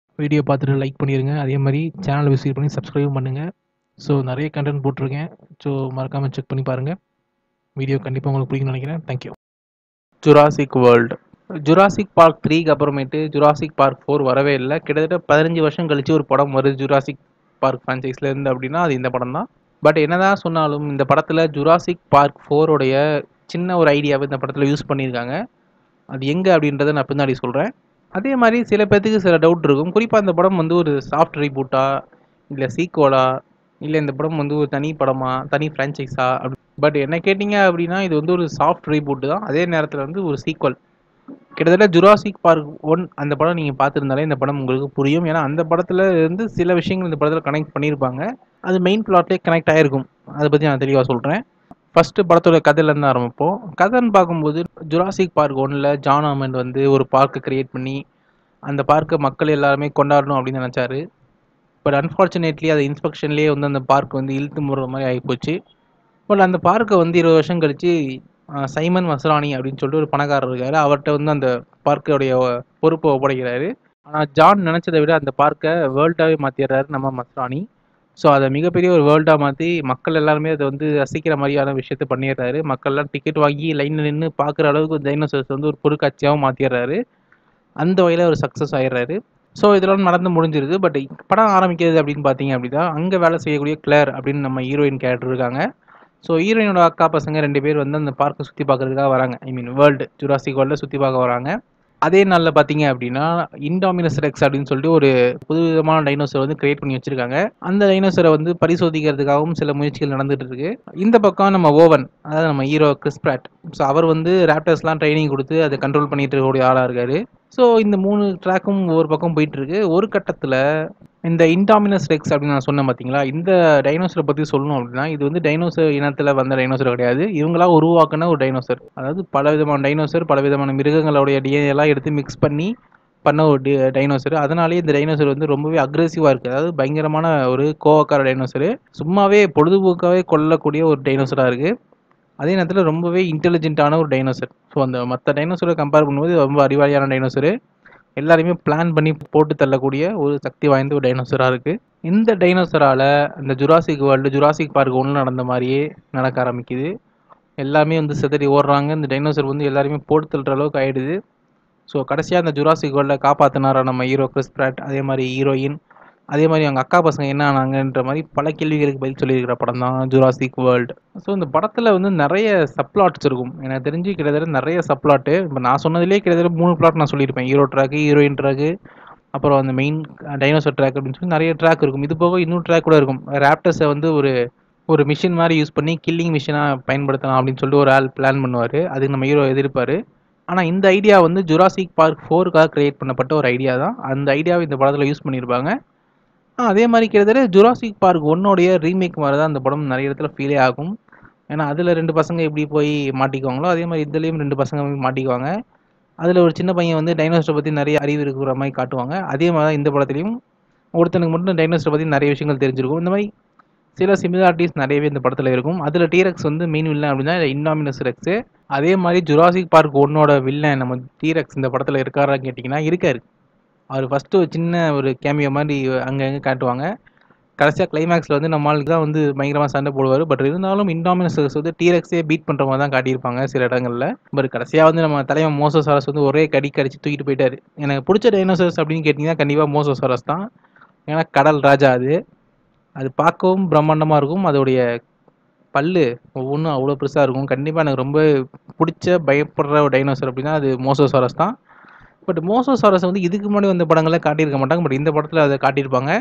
Video பார்த்துட்டு like பண்ணிடுங்க. அதே மாதிரி சேனலை விசிட் பண்ணி சப்ஸ்கிரைபும் பண்ணுங்கள். ஸோ நிறைய கண்டென்ட் போட்டிருக்கேன். ஸோ மறக்காமல் செக் பண்ணி பாருங்கள். வீடியோ கண்டிப்பாக உங்களுக்கு பிடிக்கும்னு நினைக்கிறேன். Thank you. Jurassic World. Jurassic Park 3க்கு அப்புறமேட்டு ஜுராசிக் பார்க் 4 வரவே இல்லை. கிட்டத்தட்ட 15 வருஷம் கழிச்சு ஒரு படம் வருது ஜுராசிக் பார்க் ஃப்ரான்ச்சைஸ்லேருந்து அப்படின்னா அது இந்த படம் தான். பட் என்னதான் சொன்னாலும் இந்த படத்தில் ஜுராசிக் பார்க் 4உடைய சின்ன ஒரு ஐடியாவை இந்த படத்தில் யூஸ் பண்ணியிருக்காங்க. அது எங்கே அப்படின்றத நான் பின்னாடி சொல்கிறேன். அதே மாதிரி சில பேர்த்துக்கு சில டவுட் இருக்கும். குறிப்பாக இந்த படம் வந்து ஒரு சாஃப்ட் ரீபூட்டா, இல்லை சீக்வலா, இல்லை இந்த படம் வந்து ஒரு தனி படமா, தனி ஃப்ரான்ச்சைஸா அப்படி. பட் என்ன கேட்டிங்க அப்படின்னா இது வந்து ஒரு சாஃப்ட் ரீபூட் தான். அதே நேரத்தில் வந்து ஒரு சீக்வல். கிட்டத்தட்ட ஜுராசிக் பார்க் 1 அந்த படம் நீங்கள் பார்த்துருந்தாலே இந்த படம் உங்களுக்கு புரியும். ஏன்னா அந்த படத்தில் இருந்து சில விஷயங்கள் இந்த படத்தில் கனெக்ட் பண்ணியிருப்பாங்க. அது மெயின் பிளாட்லேயே கனெக்ட் ஆகிருக்கும். அதை பற்றி நான் தெளிவாக சொல்கிறேன். ஃபஸ்ட்டு படத்தோட கதையிலேருந்து ஆரம்பிப்போம். கதைன்னு பார்க்கும்போது ஜுராசிக் பார்க் 1ல் ஜான் ஆமண்ட் வந்து ஒரு பார்க்கை க்ரியேட் பண்ணி அந்த பார்க்கை மக்கள் எல்லாருமே கொண்டாடணும் அப்படின்னு நினச்சாரு. பட் அன்ஃபார்ச்சுனேட்லி அது இன்ஸ்பெக்ஷன்லேயே வந்து அந்த பார்க் வந்து இழுத்து மூடுற மாதிரி ஆகிப்போச்சு. பட் அந்த பார்க்கை வந்து 20 வருஷம் கழித்து சைமன் மஸ்ரானி அப்படின்னு சொல்லிட்டு ஒரு பணக்காரர் இருக்காரு. அவர்கிட்ட வந்து அந்த பார்க்கோடைய பொறுப்பை ஒப்படைக்கிறாரு. ஆனால் ஜான் நினச்சதை விட அந்த பார்க்கை வேர்ல்டாகவே மாற்றிடுறாரு நம்ம மஸ்ரானி. ஸோ அதை மிகப்பெரிய ஒரு வேர்ல்டாக மாற்றி மக்கள் எல்லாருமே அதை வந்து ரசிக்கிற மாதிரியான விஷயத்த பண்ணிடுறாரு. மக்கள்லாம் டிக்கெட் வாங்கி லைனில் நின்று பார்க்குற அளவுக்கு டைனோசர்ஸ் வந்து ஒரு பொருட்காட்சியாகவும் மாற்றிடுறாரு. அந்த வகையில் ஒரு சக்ஸஸ் ஆகிடுறாரு. ஸோ இதெல்லாம் நடந்து முடிஞ்சிருது. பட் படம் ஆரம்பிக்கிறது அப்படின்னு பார்த்தீங்க அப்படின்னா அங்கே வேலை செய்யக்கூடிய கிளேர் அப்படின்னு நம்ம ஹீரோயின் கேரக்டர் இருக்காங்க. ஸோ ஹீரோயினோட அக்கா பசங்க 2 பேர் வந்து அந்த பார்க்கை சுற்றி பார்க்குறதுக்காக வராங்க. ஐ மீன் வேர்ல்டு ஜுராசிக் வேர்ல்டை சுற்றி பார்க்க வராங்க. அதே நாளில் பார்த்தீங்க அப்படின்னா இன்டாமினஸ் ரெக்ஸ் அப்படின்னு சொல்லிட்டு ஒரு புதுவிதமான டைனோசர் வந்து கிரியேட் பண்ணி வச்சிருக்காங்க. அந்த டைனோசரை வந்து பரிசோதிக்கிறதுக்காகவும் சில முயற்சிகள் நடந்துட்டு இருக்கு. இந்த பக்கம் நம்ம ஓவன், அதாவது நம்ம ஹீரோ கிறிஸ் பிராட். ஸோ அவர் வந்து ராப்டர்ஸ்லாம் ட்ரைனிங் கொடுத்து அதை கண்ட்ரோல் பண்ணிட்டு இருக்கக்கூடிய ஆளாக இருக்காரு. ஸோ இந்த 3 ட்ராக்கும் ஒவ்வொரு பக்கம் போயிட்டு இருக்கு. ஒரு கட்டத்தில் இந்த இன்டாமினஸ் ரெக்ஸ் அப்படின்னு நான் சொன்னேன் பார்த்தீங்களா, இந்த டைனோசரை பற்றி சொல்லணும் அப்படின்னா இது வந்து டைனோசர் இனத்தில் வந்த டைனோசர் கிடையாது. இவங்களா உருவாக்குன ஒரு டைனோசர். அதாவது பல விதமான டைனோசர், பல விதமான மிருகங்களுடைய டிஎன்ஏ எல்லாம் எடுத்து மிக்ஸ் பண்ணி பண்ண ஒரு டைனோசர். அதனாலேயே இந்த டைனோசர் வந்து ரொம்பவே அக்ரெசிவாக இருக்குது. அதாவது பயங்கரமான ஒரு கோவக்கார டைனோசர். சும்மாவே பொழுதுபோக்காகவே கொல்லக்கூடிய ஒரு டைனோசராக இருக்குது. அதே நேரத்தில் ரொம்பவே இன்டெலிஜென்ட்டான ஒரு டைனோசர். ஸோ அந்த மற்ற டைனோசரை கம்பேர் பண்ணும்போது ரொம்ப அறிவாளியான டைனோசர். எல்லாரையுமே பிளான் பண்ணி போட்டு தள்ளக்கூடிய ஒரு சக்தி வாய்ந்த ஒரு டைனோசராக இருக்குது. இந்த டைனோசரால் இந்த ஜுராசிக் வேர்ல்டு ஜுராசிக் பார்க் 1 நடந்த மாதிரியே நடக்க ஆரம்பிக்குது. எல்லாமே வந்து சிதறி ஓடுறாங்க. இந்த டைனோசர் வந்து எல்லாருமே போட்டு தள்ளுற அளவுக்கு ஆகிடுது. ஸோ கடைசியாக அந்த ஜுராசிக் வேர்ல்டை காப்பாற்றினாரா நம்ம ஹீரோ கிறிஸ் பிராட், அதே மாதிரி ஹீரோயின், அதே மாதிரி அவங்க அக்கா பசங்க என்ன ஆனாங்கன்ற மாதிரி பல கேள்விகளுக்கு பதில் சொல்லியிருக்கிற படம் தான் ஜுராசிக் வேர்ல்டு. ஸோ இந்த படத்தில் வந்து நிறைய சப்ளாட்ஸ் இருக்கும். எனக்கு தெரிஞ்சு கிட்டத்தட்ட நிறைய சப்ளாட்டு. இப்போ நான் சொன்னதுலேயே கிட்டத்தட்ட 3 பிளாட் நான் சொல்லியிருப்பேன். ஹீரோ ட்ராக்கு, ஹீரோயின் ட்ராக்கு, அப்புறம் அந்த மெயின் டைனோசர் ட்ராக் அப்படின்னு சொல்லி நிறைய ட்ராக் இருக்கும். இது போக இன்னும் ட்ராக் கூட இருக்கும். ராப்டர்ஸை வந்து ஒரு மிஷின் மாதிரி யூஸ் பண்ணி கில்லிங் மிஷினாக பயன்படுத்தலாம் அப்படின்னு சொல்லிட்டு ஒரு ஆள் பிளான் பண்ணுவார். அதுக்கு நம்ம ஹீரோ எதிர்ப்பார். ஆனால் இந்த ஐடியா வந்து ஜுராசிக் பார்க் 4க்காக கிரியேட் பண்ணப்பட்ட ஒரு ஐடியா தான். அந்த ஐடியாவை இந்த படத்தில் யூஸ் பண்ணியிருப்பாங்க. அதே மாதிரி கிட்டத்தட்ட ஜுராசிக் பார்க் 1உடைய ரீமேக் மாதிரி தான் அந்த படம் நிறைய இடத்துல ஃபீலே ஆகும். ஏன்னா அதில் 2 பசங்க எப்படி போய் மாட்டிக்குவாங்களோ அதே மாதிரி இதுலேயும் 2 பசங்க போய் மாட்டிக்குவாங்க. அதில் ஒரு சின்ன பையன் வந்து டைனோசரை பற்றி நிறைய அறிவு இருக்கிற மாதிரி காட்டுவாங்க. அதே மாதிரி தான் இந்த படத்துலையும் ஒருத்தனுக்கு மட்டும் டைனோசரை பற்றி நிறைய விஷயங்கள் தெரிஞ்சிருக்கும். இந்த மாதிரி சில சிமிலாரிட்டிஸ் நிறையவே இந்த படத்தில் இருக்கும். அதில் டீரெக்ஸ் வந்து மெயின் வில்லன் அப்படின்னா இன்டாமினஸ் ரெக்ஸு. அதே மாதிரி ஜுராசிக் பார்க் 1ஓட வில்லன் நம்ம டீரெக்ஸ் இந்த படத்தில் இருக்காரான்னு கேட்டிங்கன்னா இருக்காரு. அவர் ஃபஸ்ட்டு ஒரு சின்ன ஒரு கேமியோ மாதிரி அங்கங்கே காட்டுவாங்க. கடைசியாக கிளைமேக்ஸில் வந்து நம்மளுக்கு தான் வந்து பயங்கரமாக சண்டை போடுவார். பட் இருந்தாலும் இன்டாமினஸ் ரெக்ஸ் வந்து டீரெக்ஸே பீட் பண்ணுற மாதிரி தான் காட்டியிருப்பாங்க சில இடங்களில். பட் கடைசியாக வந்து நம்ம தலைவன் மோசோசாரஸ் வந்து ஒரே கடிச்சு தூக்கிட்டு போயிட்டார். எனக்கு பிடிச்ச டைனோசர்ஸ் அப்படின்னு கேட்டிங்கன்னா கண்டிப்பாக மோசோசாரஸ் தான். ஏன்னா கடல் ராஜா அது பார்க்கவும் பிரம்மாண்டமாக இருக்கும். அதோடைய பல்லு ஒவ்வொன்றும் அவ்வளோ பெருசாக இருக்கும். கண்டிப்பாக எனக்கு ரொம்ப பிடிச்ச பயப்படுற ஒரு டைனோசர் அப்படின்னா அது மோசோசாரஸ் தான். பட் மோசோசாரஸ் வந்து இதுக்கு முன்னாடி வந்த படங்களில் காட்டியிருக்க மாட்டாங்க. பட் இந்த படத்தில் அதை காட்டியிருப்பாங்க.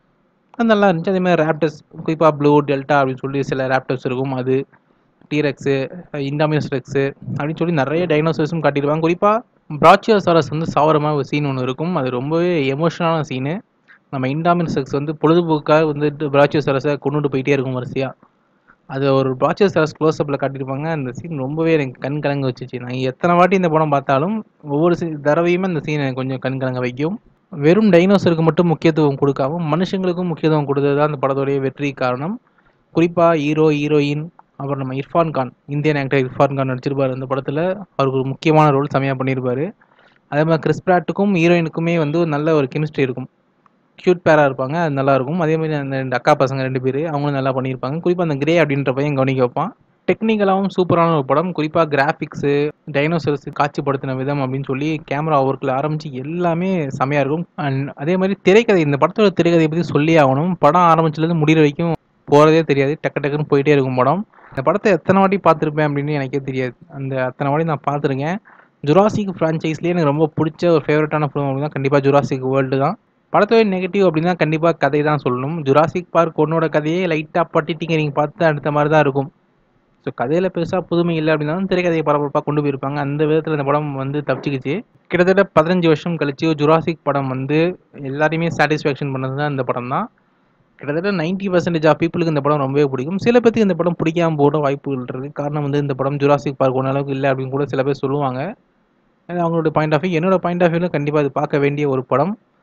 அது நல்லா இருந்துச்சு. அதேமாதிரி ராப்டர்ஸ், குறிப்பாக ப்ளூ டெல்டா அப்படின்னு சொல்லி சில ராப்டர்ஸ் இருக்கும். அது டீரெக்ஸு, இன்டாமினஸ் ரெக்ஸு அப்படின்னு சொல்லி நிறைய டைனோசர்ஸும் காட்டியிருப்பாங்க. குறிப்பாக பிராச்சியோசாரஸ் வந்து சாவர மாதிரி ஒரு சீன் ஒன்று இருக்கும். அது ரொம்பவே எமோஷனலான சீனு. நம்ம இன்டாமினஸ் ரெக்ஸ் வந்து பொழுதுபோக்காக வந்துட்டு பிராச்சியோசாரஸை கொண்டுட்டு போயிட்டே இருக்கும் வரிசையாக. அது ஒரு பிராச்சியோசாரஸ் க்ளோஸ்அப்பில் காட்டியிருப்பாங்க. அந்த சீன் ரொம்பவே எனக்கு கண் கலங்க வச்சுச்சு. நான் எத்தனை வாட்டி இந்த படம் பார்த்தாலும் ஒவ்வொரு தடவையுமே அந்த சீன் எனக்கு கொஞ்சம் கண் கலங்க வைக்கும். வெறும் டைனோசருக்கு மட்டும் முக்கியத்துவம் கொடுக்காம மனுஷங்களுக்கும் முக்கியத்துவம் கொடுத்தது தான் அந்த படத்துடைய வெற்றி காரணம். குறிப்பாக ஹீரோ, ஹீரோயின், அப்புறம் நம்ம இர்ஃபான் கான், இந்தியன் ஆக்டர் இர்ஃபான் கான் நடிச்சிருப்பார் அந்த படத்தில். அவருக்கு ஒரு முக்கியமான ரோல் செமையாக பண்ணியிருப்பார். அதே மாதிரி கிறிஸ் பிராட்டுக்கும் ஹீரோயினுக்குமே வந்து ஒரு நல்ல ஒரு கெமிஸ்ட்ரி இருக்கும். க்யூட் பேராக இருப்பாங்க. அது நல்லாயிருக்கும். அதேமாதிரி அந்த 2 அக்கா பசங்க 2 பேர் அவங்களும் நல்லா பண்ணியிருப்பாங்க. குறிப்பாக அந்த கிரே அப்படின்ற பையன் கவனிக்க வைப்பான். டெக்னிக்கலாகவும் சூப்பரான ஒரு படம். குறிப்பாக கிராஃபிக்ஸு, டைனோசர்ஸ் காட்சிப்படுத்தின விதம் அப்படின்னு சொல்லி கேமரா ஒர்க்கில் ஆரம்பித்து எல்லாமே செமையாக இருக்கும். அண்ட் அதே மாதிரி திரைக்கதை, இந்த படத்தோட திரைக்கதையை பற்றி சொல்லி ஆகணும். படம் ஆரம்பிச்சதுலேருந்து முடிகிற வரைக்கும் போகிறதே தெரியாது. டக்கு டக்குன்னு போயிட்டே இருக்கும் படம். இந்த படத்தை எத்தனை வாட்டி பார்த்துருப்பேன் அப்படின்னு எனக்கே தெரியாது. அத்தனை வாட்டி நான் பார்த்துருக்கேன். ஜுராசிக் ஃப்ரான்ச்சைஸ்லேயே எனக்கு ரொம்ப பிடிச்ச ஒரு ஃபேவரட்டான ஃபிலிம் அப்படின்னா கண்டிப்பாக ஜுராசிக் வேர்ல்டு தான். படத்தோட நெகட்டிவ் அப்படின்னா கண்டிப்பாக கதை தான் சொல்லணும். ஜுராசிக் பார்க் ஒன்னோட கதையே லைட்டாக பட்டிட்டிங்க நீங்கள் பார்த்து அடுத்த மாதிரி தான் இருக்கும். ஸோ கதையில் பெருசாக புதுமை இல்லை அப்படின்னாலும் திரைக்கதையை பரபரப்பாக கொண்டு போயிருப்பாங்க. அந்த விதத்தில் இந்த படம் தப்பிச்சுக்கிச்சு. கிட்டத்தட்ட 15 வருஷம் கழிச்சு ஜுராசிக் படம் எல்லாரையுமே சாட்டிஸ்ஃபேக்ஷன் பண்ணது தான் இந்த படம் தான். கிட்டத்தட்ட 90% ஆஃப் பீப்புளுக்கு இந்த படம் ரொம்பவே பிடிக்கும். சில பேருக்கு இந்த படம் பிடிக்காம போட வாய்ப்புகள் இருக்குது. காரணம் இந்த படம் ஜுராசிக் பார்க் ஒன்ன அளவுக்கு இல்லை அப்படின்னு கூட சில பேர் சொல்லுவாங்க. அது அவங்களோட பாயிண்ட் ஆஃப் வியூ. என்னோட பாயிண்ட் ஆஃப் வியூவில் கண்டிப்பாக அது பார்க்க வேண்டிய ஒரு படம்.